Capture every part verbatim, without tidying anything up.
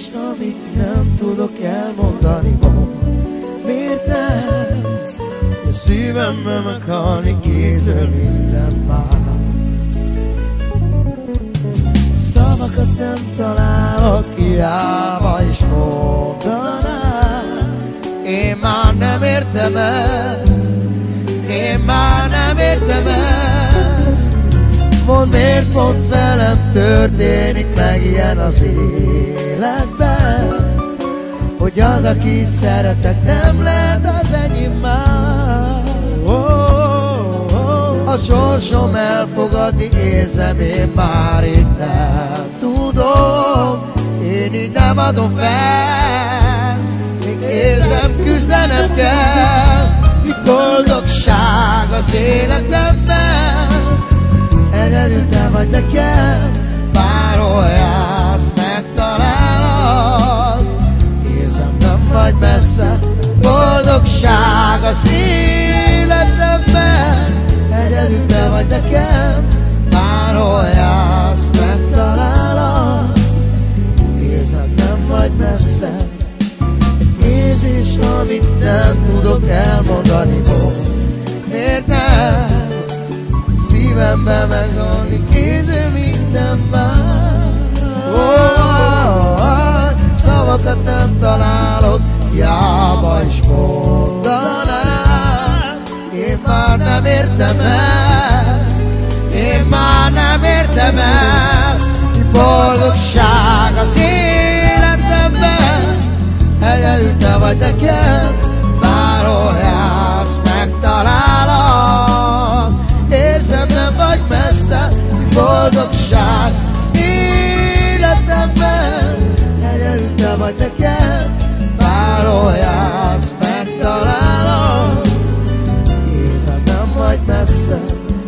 Érzés, amit nem tudok elmondani, mond, miért nem? A szívemben meghalni készül minden már. Szavakat nem találok, hiába is mondanám. Én már nem értem ezt, én már nem értem ezt. Mondd, miért pont velem történik meg ilyen az életben, hogy az, akit szeretek, nem lehet az enyém már. A sorsom elfogadni érzem, én már itt nem tudom. Én így nem adom fel, még érzem, küzdenem kell. Mi boldogság az életemben, egyedül te vagy nekem. Bárhol jársz, megtalálod, érzem, nem vagy messze. Boldogság az életemben, egyedül te vagy nekem. Bárhol jársz, megtalálod, érzem, nem vagy messze. Érzés, amit nem tudok elmondani, mond, miért nem? Szívemben meghalni készül minden már. Oh, oh, oh, szavakat nem találok, hiába is mondanám. Én már nem értem ezt, én már nem értem ezt. Boldogság az életemben, egyedül te vagy nekem. Bárhol jársz, megtalálod, érzem, nem vagy messze. Boldogság az életemben, egyedül te vagy nekem. Bárhol jársz, megtalálod, érzem, nem vagy messze.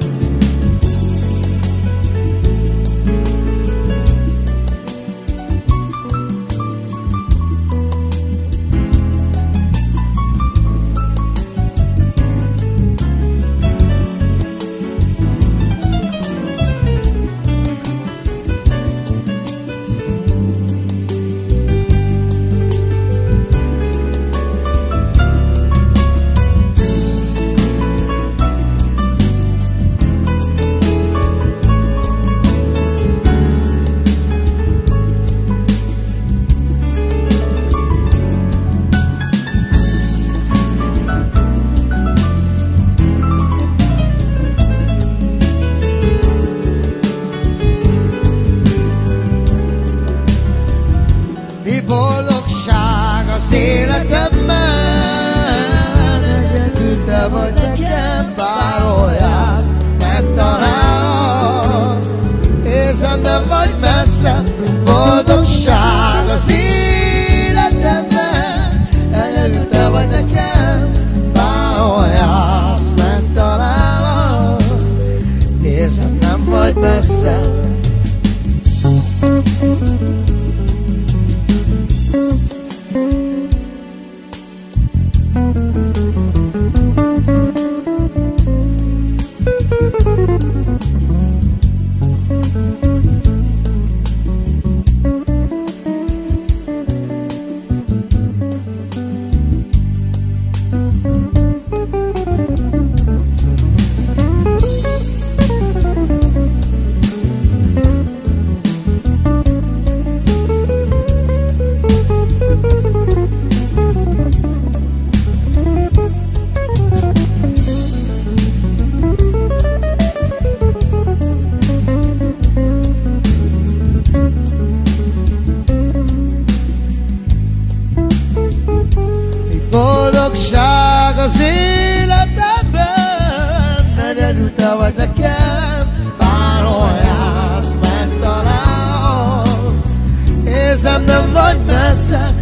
Mi boldogság az életemben, egyedül te vagy nekem. Bárhol jársz, megtalálod, érzem, nem vagy messze. Boldogság az életemben, egyedül te vagy nekem. Bárhol jársz, megtalálod, érzem, nem vagy messze. Boldogság az életemben, egyedül te vagy nekem. Bárhol jársz, megtalálod, érzem, nem vagy messze.